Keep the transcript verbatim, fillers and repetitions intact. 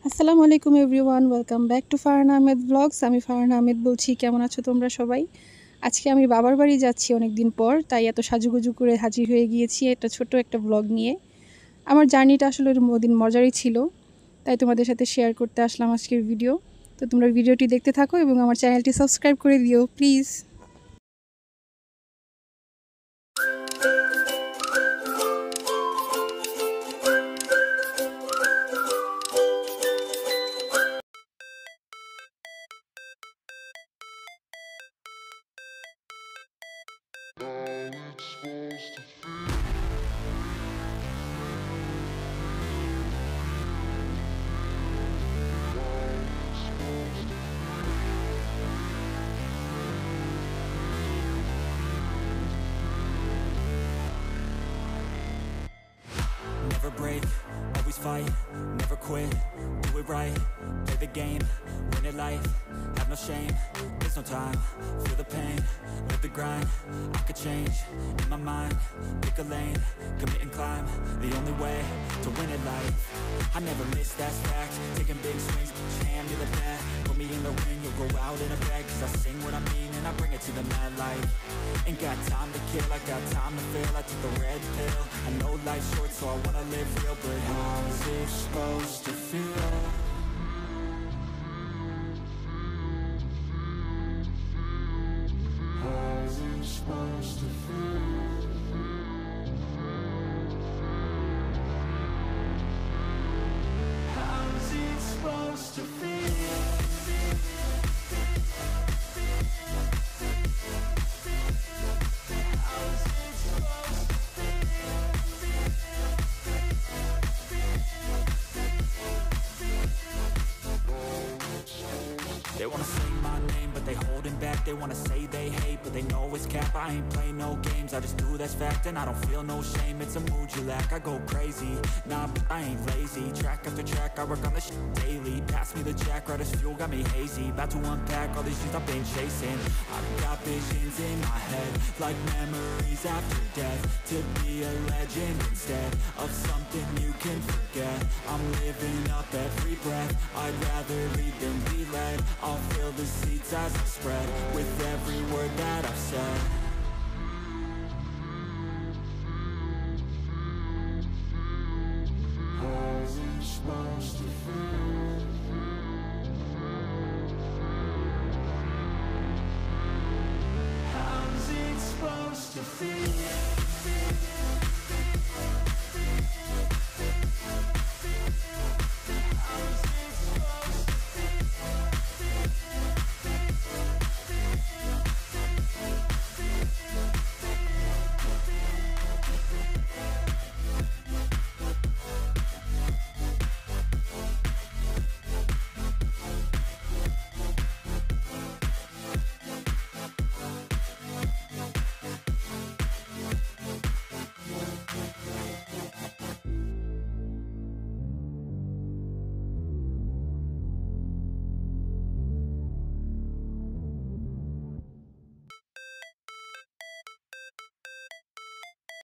আসসালামু আলাইকুম everyone, welcome back to Farhana Ahmed blogs. আমি ফারহানা আহমেদ বলছি। কেমন আছো তোমরা সবাই? আজকে আমি বাবার বাড়ি যাচ্ছি অনেক দিন পর, তাই এত সাজুগুজু করে হাজির হয়ে গিয়েছি একটা ছোট্ট একটা ব্লগ নিয়ে। আমার জার্নিটা আসলে ওদিন মজারই ছিল, তাই তোমাদের সাথে শেয়ার করতে আসলাম আজকের ভিডিও। তো তোমরা ভিডিওটি দেখতে থাকো এবং আমার চ্যানেলটি সাবস্ক্রাইব করে দিও please. Never break, always fight, never quit, do it right, play the game, win it life, have no shame, there's no time, feel the pain, live the grind, I could change, in my mind, pick a lane, commit and climb, the only way to win it life, I never miss, that's fact, taking big swings, put your hand to the bat, put me in the ring, you'll go out in a bag, cause I sing what I mean and I bring it to the mad light, ain't got time to kill, I got time to feel, I took the red pill, I know life's short so I wanna live real, but how's it supposed to feel? How's it supposed to feel? How's it supposed to feel? They wanna say my name, but they holding back. They wanna say they hate, but they know it's cap. I ain't play no games, I just do that's fact. And I don't feel no shame, it's a mood you lack. I go crazy, nah, but I ain't lazy. Track after track, I work on this shit daily. Pass me the jack, right as fuel, got me hazy. About to unpack all these things I've been chasing. I've got visions in my head, like memories after death. To be a legend instead of something you can forget. I'm living up every breath, I'd rather lead than be led. I'll fill the seats as I spread with every word that I've said. How's it supposed to feel? How's it supposed to feel?